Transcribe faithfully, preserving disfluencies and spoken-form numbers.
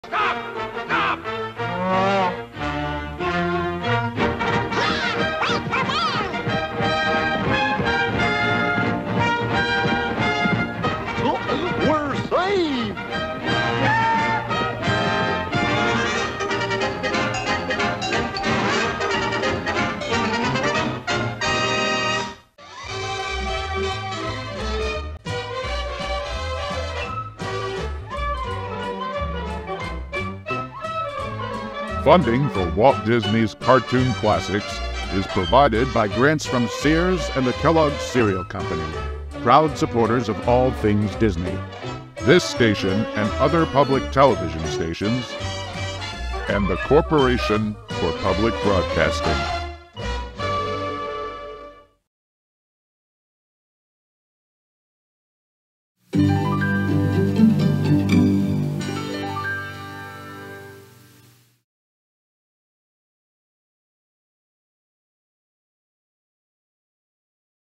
Stop! Stop! We're saved! Funding for Walt Disney's cartoon classics is provided by grants from Sears and the Kellogg's Cereal Company, proud supporters of all things Disney. This station and other public television stations, and the Corporation for Public Broadcasting.